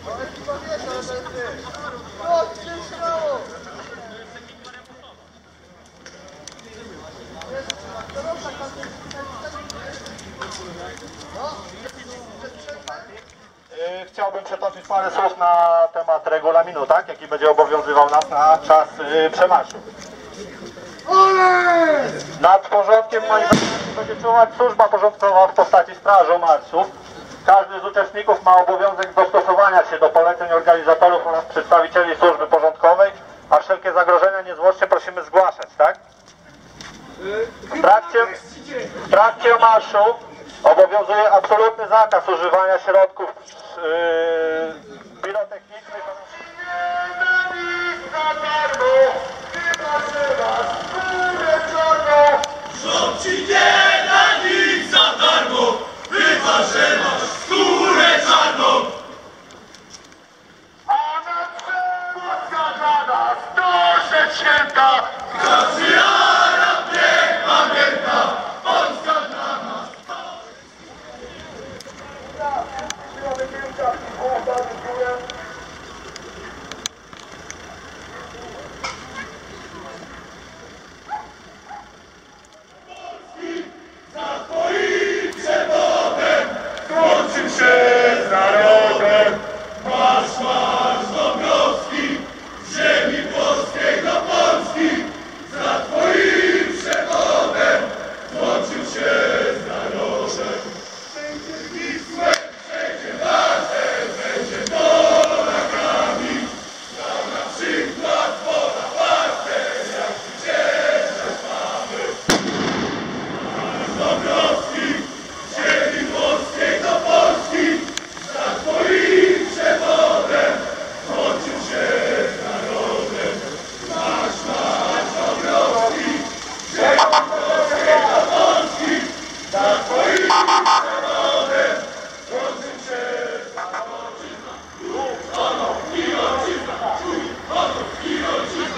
Chciałbym przetoczyć parę słów na temat regulaminu, tak? Jaki będzie obowiązywał nas na czas przemarszu. Nad porządkiem będzie czuwać służba porządkowa w postaci straży marszów. Każdy z uczestników ma obowiązek dostosowania się do poleceń organizatorów oraz przedstawicieli służby porządkowej, a wszelkie zagrożenia niezwłocznie prosimy zgłaszać, tak? W trakcie marszu obowiązuje absolutny zakaz używania środków pirotechnicznych. Rząd ci nie da nic za darmo, chyba że masz skórę czarną. A na przemoc dla nas to rzecz święta. Każdy Arab niech pamięta, Polska dla nas. Za twoim przewodem złączył się z narodem. Marsz, marsz Dąbrowski, z ziemi włoskiej do Polski. Za twoim przewodem złączył się z narodem. Będzie Wisłem, będzie Lasem, będzie Polakami. Dał nam przykład Bonaparte, jak zwyciężać mamy. Dąbrowski, z ziemi włoskiej do Polski. Za twoim przewodem złączył się z narodem. Marsz, marsz Dąbrowski, z ziemi włoskiej do Polski. Za twoim przewodem złączył się z narodem. Honor i ojczyzna, honor i ojczyzna.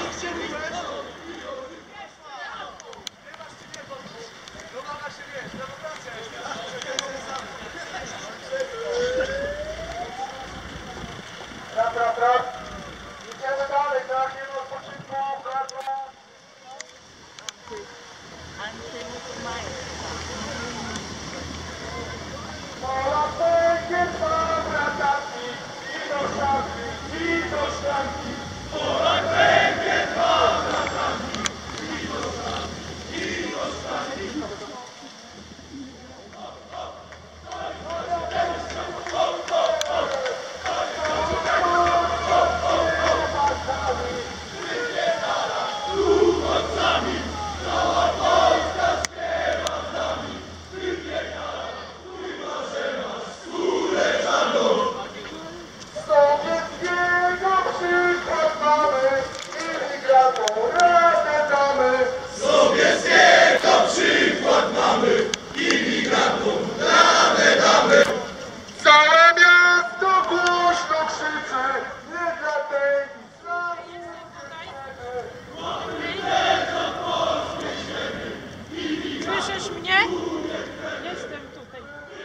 Idziemy dalej, tak? Nie ma odpoczynku, bardzo. Polak będzie dwa bratami, i do szafy, i do szklanki. Polak będzie dwa bratami, i do szklanki, i do szklanki. Sowieckiego przykład mamy, imigratom radę damy. Sowieckiego przykład mamy, imigrantom radę damy. Całe miasto głośno krzyczy, nie dla tej Islamii. Słyszysz mnie? Jestem tutaj.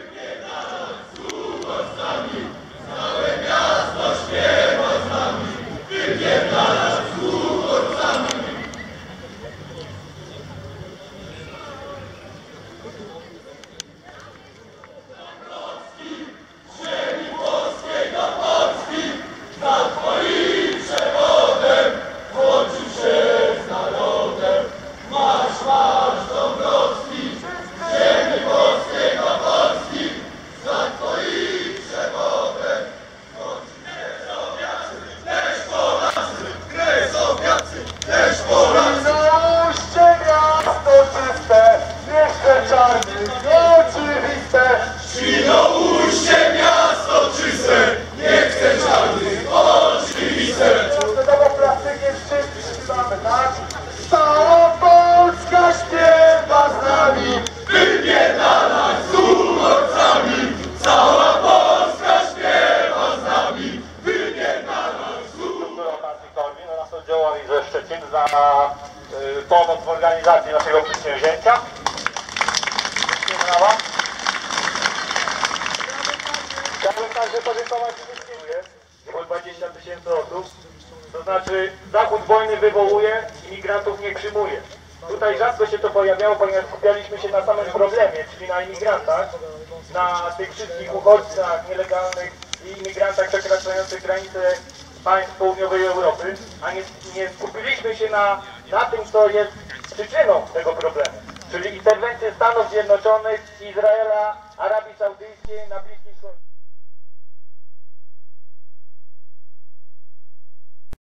Za twoim przewodem włączył się z narodem. Marsz, marsz Dąbrowski, z ziemi włoskiej do Polski. Za twoim przewodem włączył się Kresowiacy, też Polacy, Kresowiacy, też Polacy. Załóżcie miasto czyste, niech te czarny oczywiste. Świnoujście miasto czyste, nie chcę żadnych oczywiste. Nową plastykę wszyscy śpiewamy, tak? Cała Polska śpiewa z nami. Wypierdalać z uchodźcami, cała Polska śpiewa z nami. Wypierdalać z Partii Korwin oraz oddziałowi ze Szczecin za pomoc w organizacji naszego przedsięwzięcia. Dziękujemy Wam. Chciałbym także podziękować wszystkim 20 000 osób. To znaczy Zachód wojny wywołuje, imigrantów nie przyjmuje. Tutaj rzadko się to pojawiało, ponieważ skupialiśmy się na samym problemie, czyli na imigrantach, na tych wszystkich uchodźcach nielegalnych i imigrantach przekraczających granice państw południowej Europy, a nie skupiliśmy się na tym, co jest przyczyną tego problemu, czyli interwencję Stanów Zjednoczonych, Izraela, Arabii Saudyjskiej na Bliskim